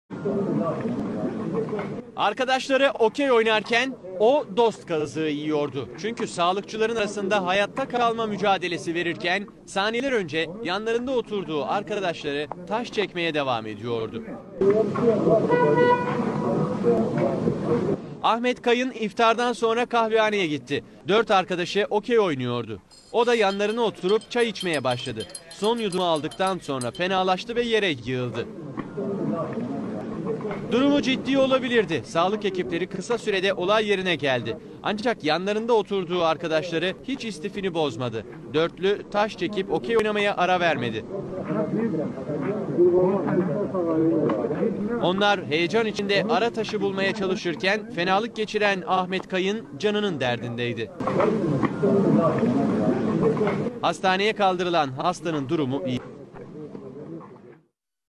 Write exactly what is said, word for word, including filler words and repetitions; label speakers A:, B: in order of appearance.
A: Arkadaşları okey oynarken o dost kazığı yiyordu. Çünkü sağlıkçıların arasında hayatta kalma mücadelesi verirken saniyeler önce yanlarında oturduğu arkadaşları taş çekmeye devam ediyordu. Ahmet Kayın iftardan sonra kahvehaneye gitti. Dört arkadaşı okey oynuyordu. O da yanlarına oturup çay içmeye başladı. Son yudumu aldıktan sonra fenalaştı ve yere yığıldı. Durumu ciddi olabilirdi. Sağlık ekipleri kısa sürede olay yerine geldi. Ancak yanlarında oturduğu arkadaşları hiç istifini bozmadı. Dörtlü taş çekip okey oynamaya ara vermedi. Onlar heyecan içinde ara taşı bulmaya çalışırken fenalık geçiren Ahmet Kayın canının derdindeydi. Hastaneye kaldırılan hastanın durumu iyi.